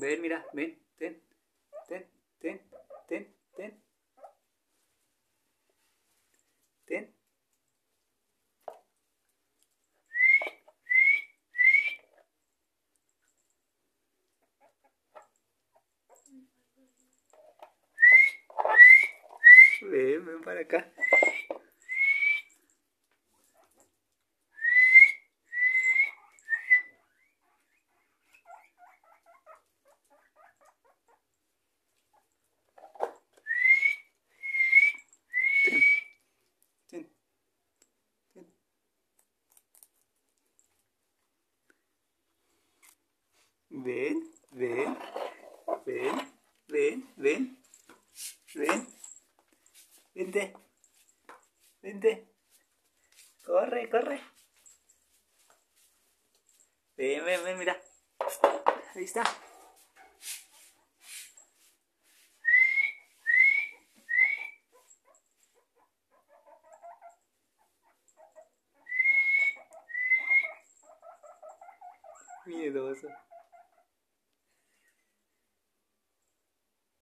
Ven, mira, ven, ten, ten, ten, ten, ten, ten. Ven, ven para acá. Ten, ten. Ven, ven, ven, ven, ven, ven, vente, vente, corre, corre. Ven, ven, ven, mira. Ahí está. Miedoso.